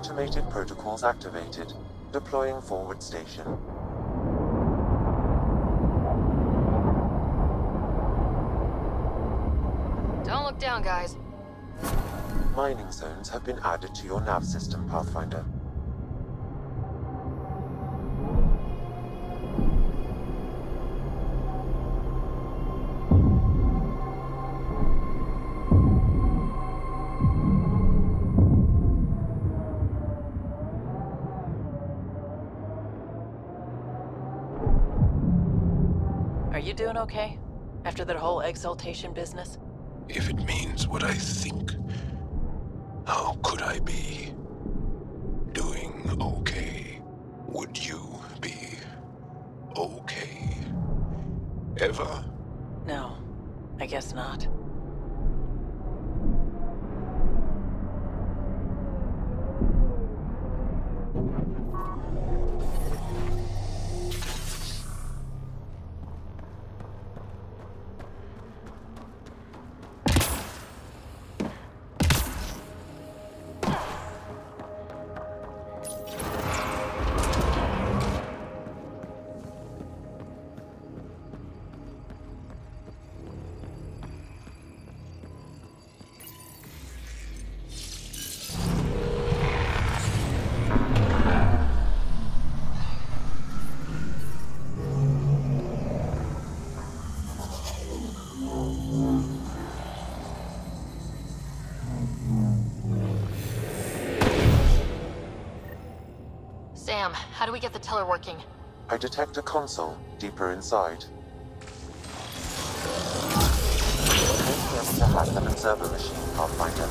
Automated protocols activated. Deploying forward station. Don't look down, guys. Mining zones have been added to your nav system, Pathfinder. Are you doing okay? After that whole exaltation business? If it means what I think, how could I be doing okay? Would you be okay? Ever? No, I guess not. Sam, how do we get the tiller working? I detect a console deeper inside. You may be able to hack an observer machine, Pathfinder.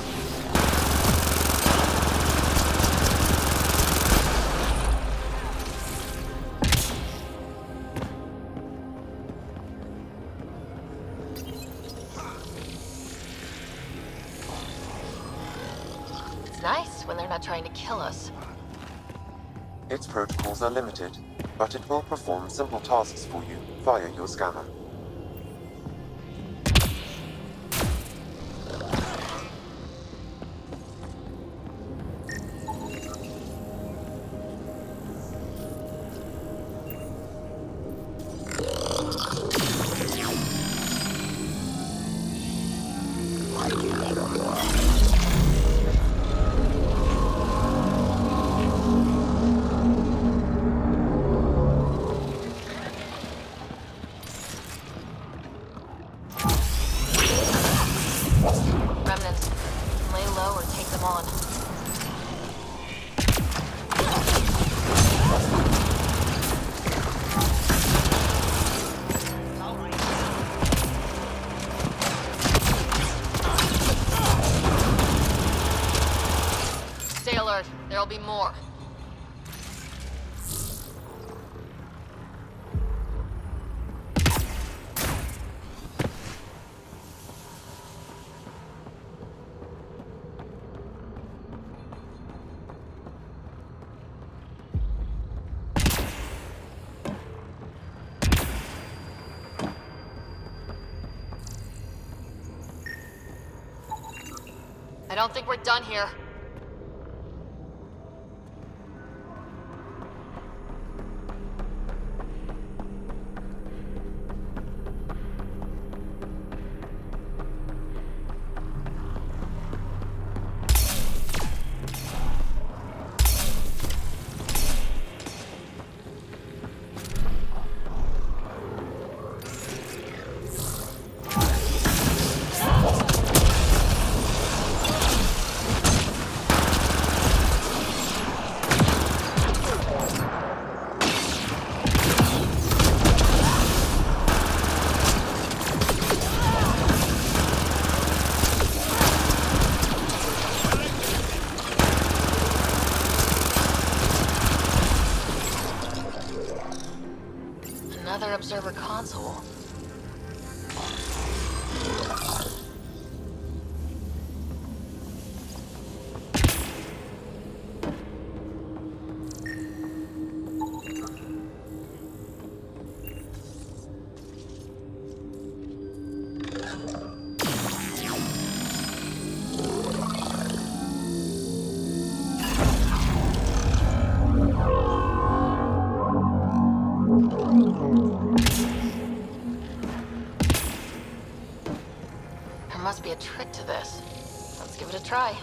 It's nice when they're not trying to kill us. Its protocols are limited, but it will perform simple tasks for you via your scanner. Remnants, lay low or take them on. Stay alert, there'll be more. I don't think we're done here. Another observer console. trick to this. Let's give it a try.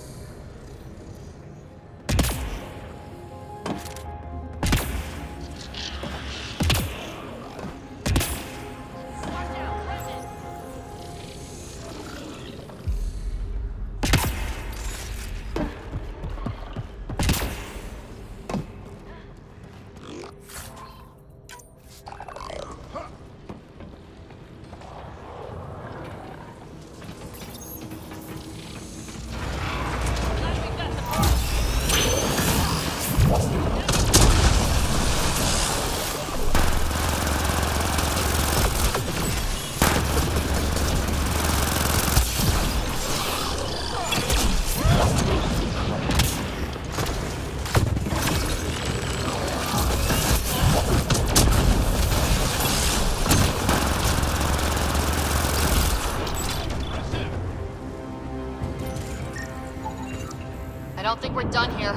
I don't think we're done here.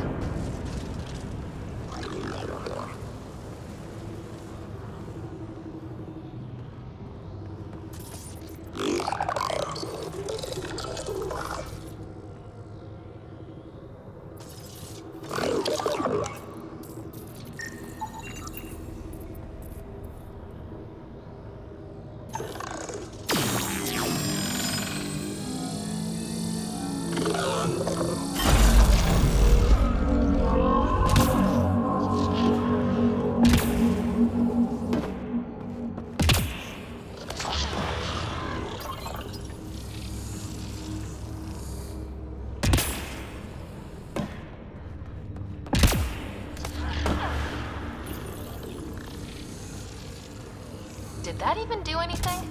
Did that even do anything?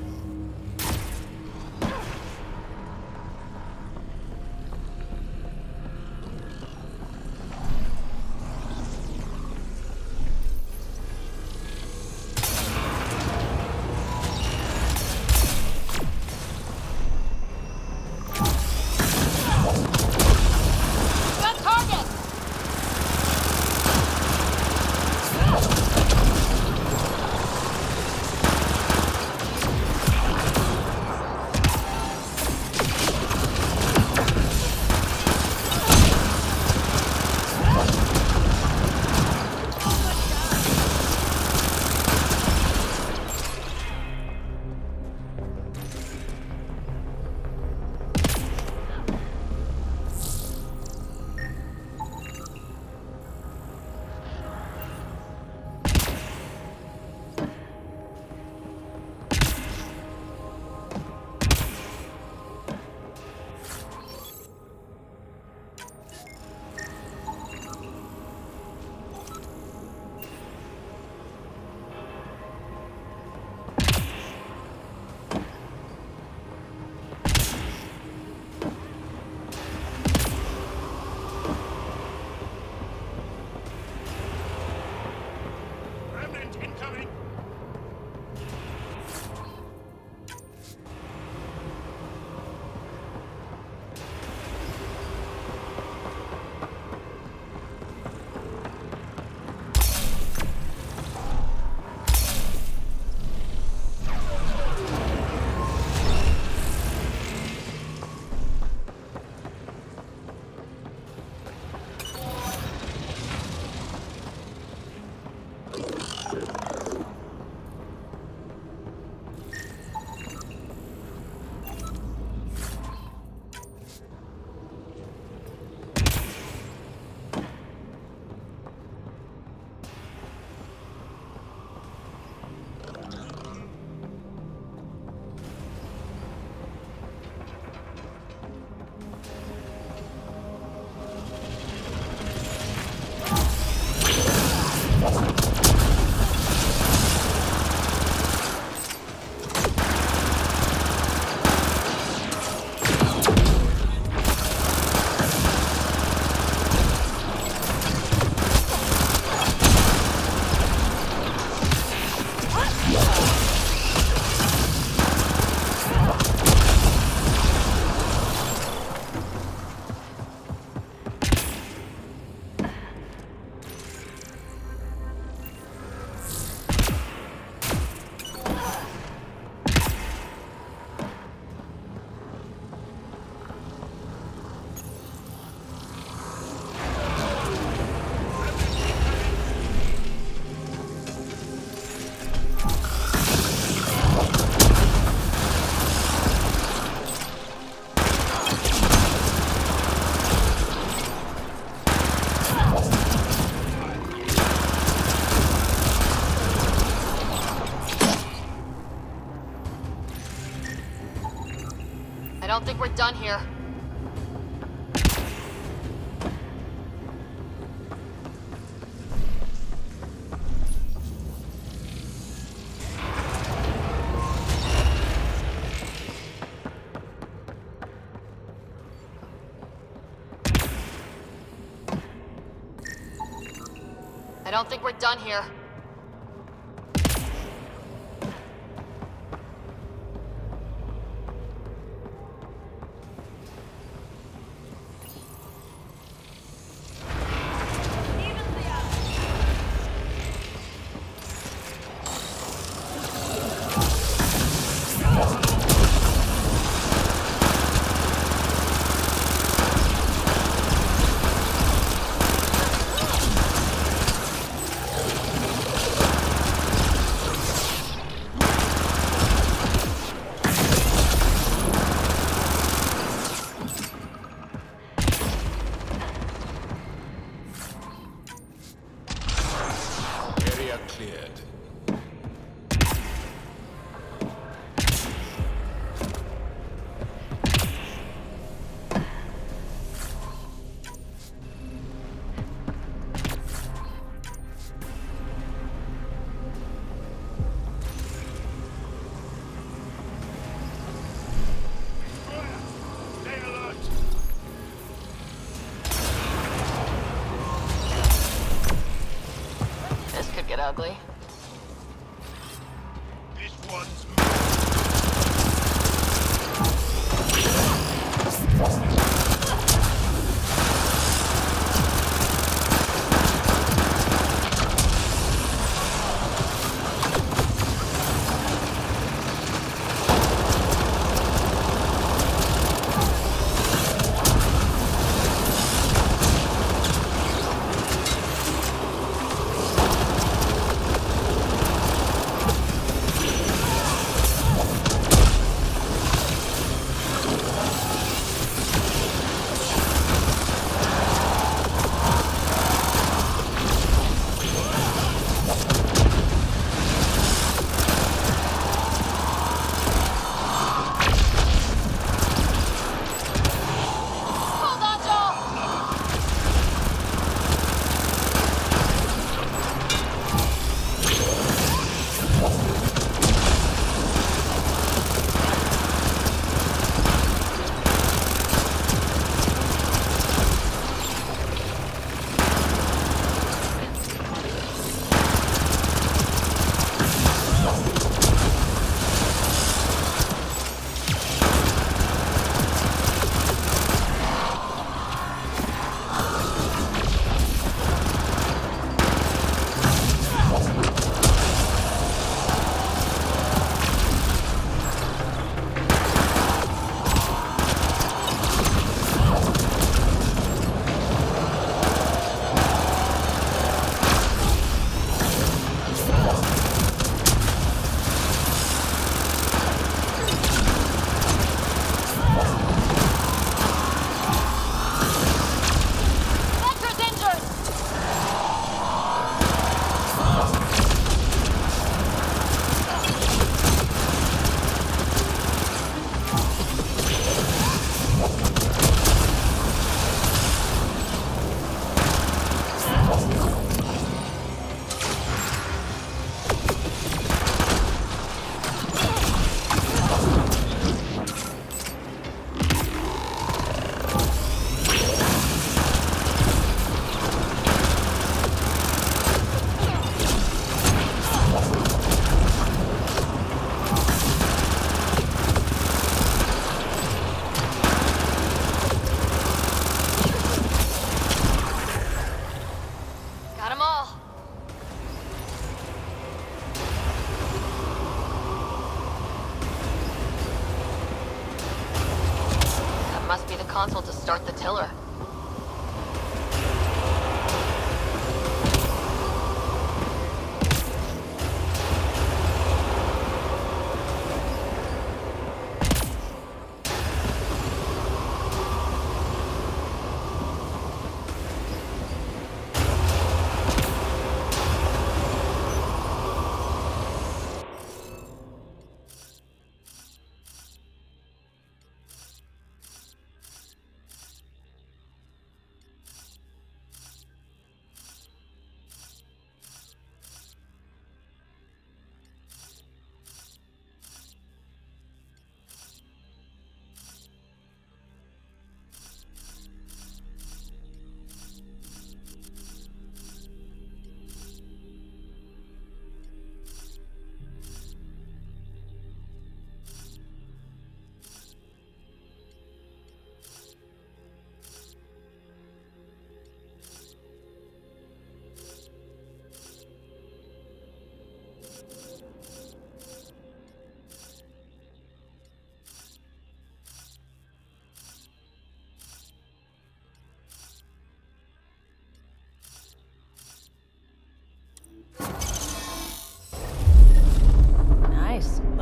think we're done here. I don't think we're done here. Area cleared. Stay alert. This could get ugly. This one's Hold on, Joel! Vector's injured! Got 'em all. That must be the console to start the tiller.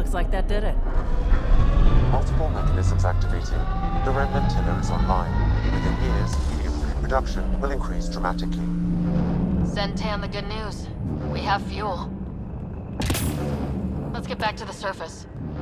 Looks like that did it. Multiple mechanisms activating. The remnant tiller is online. Within years, helium production will increase dramatically. Send Tan the good news. We have fuel. Let's get back to the surface.